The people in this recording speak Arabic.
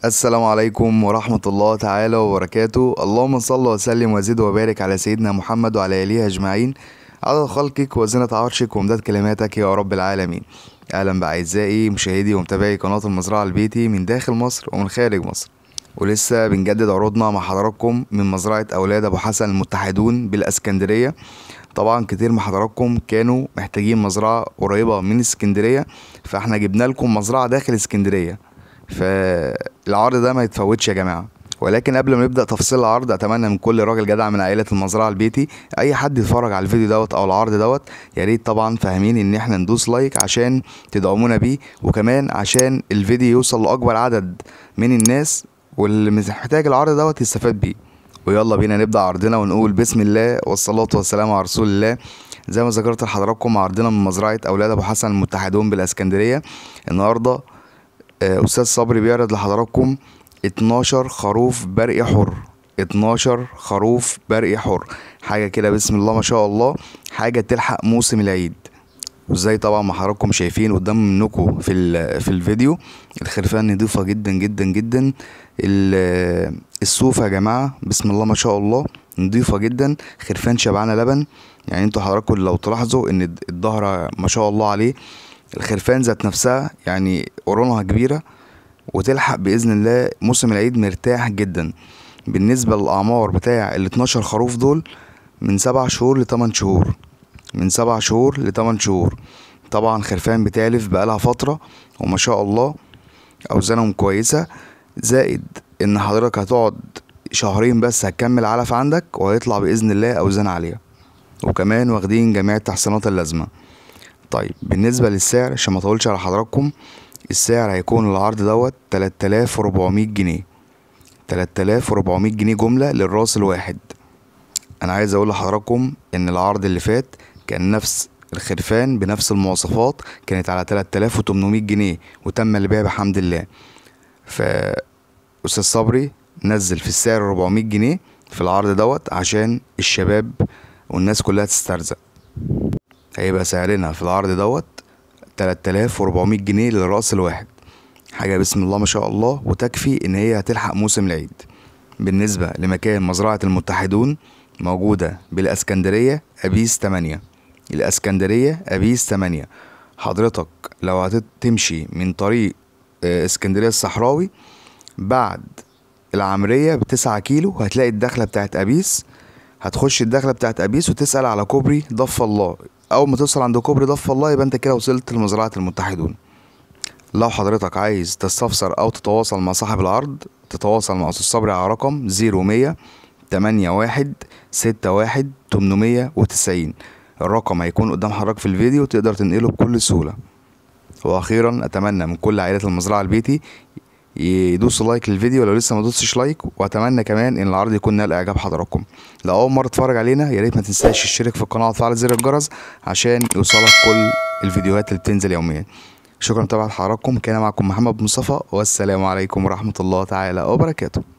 السلام عليكم ورحمة الله تعالى وبركاته. اللهم صل وسلم وزد وبارك على سيدنا محمد وعلى آله أجمعين، عدد خلقك وزنة عرشك ومداد كلماتك يا رب العالمين. أهلا بأعزائي مشاهدي ومتابعي قناة المزرعة البيتي من داخل مصر ومن خارج مصر، ولسه بنجدد عروضنا مع حضراتكم من مزرعة أولاد أبو حسن المتحدون بالإسكندرية. طبعا كتير من حضراتكم كانوا محتاجين مزرعة قريبة من اسكندرية، فاحنا جبنا لكم مزرعة داخل اسكندرية، فالعرض ده ما يتفوتش يا جماعه. ولكن قبل ما نبدا تفصيل العرض، اتمنى من كل راجل جدع من عائله المزرعه البيتي اي حد يتفرج على الفيديو دوت او العرض دوت، يا ريت طبعا فاهمين ان احنا ندوس لايك عشان تدعمونا بيه، وكمان عشان الفيديو يوصل لاكبر عدد من الناس واللي محتاج العرض دوت يستفاد بيه. ويلا بينا نبدا عرضنا ونقول بسم الله والصلاه والسلام على رسول الله. زي ما ذكرت لحضراتكم عرضنا من مزرعه اولاد ابو حسن المتحدون بالاسكندريه. النهارده استاذ صبري بيعرض لحضراتكم 12 خروف برقي حر، 12 خروف برقي حر، حاجه كده بسم الله ما شاء الله، حاجه تلحق موسم العيد. وازاي طبعا ما حضراتكم شايفين قدام منكم في الفيديو الخرفان نضيفه جدا جدا جدا. الصوفه يا جماعه بسم الله ما شاء الله نضيفه جدا، خرفان شبعانه لبن. يعني انتوا حضراتكم لو تلاحظوا ان الظهر ما شاء الله عليه، الخرفان ذات نفسها يعني قرونها كبيرة وتلحق بإذن الله موسم العيد مرتاح جدا. بالنسبة للأعمار بتاع ال 12 خروف دول من 7 شهور ل 8 شهور، من 7 شهور ل 8 شهور. طبعا خرفان بتالف بقالها فترة وما شاء الله أوزانهم كويسة، زائد إن حضرتك هتقعد شهرين بس هتكمل علف عندك وهيطلع بإذن الله أوزان عالية، وكمان واخدين جميع التحصينات اللازمة. طيب بالنسبة للسعر عشان ما اطولش على حضراتكم، السعر هيكون العرض دوت 3400 جنيه، 3400 جنيه جملة للراس الواحد. انا عايز اقول لحضراتكم ان العرض اللي فات كان نفس الخرفان بنفس المواصفات كانت على 3800 جنيه وتم البيع بحمد الله. فأستاذ صبري نزل في السعر 400 جنيه في العرض دوت عشان الشباب والناس كلها تسترزق. هيبقى سعرنا في العرض دوت 3400 جنيه للرأس الواحد، حاجة بسم الله ما شاء الله وتكفي ان هي هتلحق موسم العيد. بالنسبة لمكان مزرعة المتحدون، موجودة بالاسكندرية ابيس 8، الاسكندرية ابيس 8. حضرتك لو هتمشي من طريق اسكندرية الصحراوي بعد العمرية ب9 كيلو هتلاقي الدخلة بتاعت ابيس، هتخش الدخلة بتاعت ابيس وتسأل على كوبري ضف الله. اول ما توصل عند كوبري ضف الله يبقى انت كده وصلت لمزرعة المتحدون. لو حضرتك عايز تستفسر او تتواصل مع صاحب العرض، تتواصل مع استاذ صبري على رقم 0100 81 61 890. الرقم هيكون قدام حضرتك في الفيديو تقدر تنقله بكل سهولة. واخيرا اتمنى من كل عائلات المزرعة البيتي يدوسوا لايك للفيديو لو لسه ما دوستش لايك، واتمنى كمان ان العرض يكون نال اعجاب حضراتكم. لو اول مره تتفرج علينا يا ريت ما تنساش تشترك في القناه وتفعل زر الجرس عشان يوصلك كل الفيديوهات اللي بتنزل يوميا. شكرا لمتابعة حضراتكم، كان معكم محمد مصطفى، والسلام عليكم ورحمه الله تعالى وبركاته.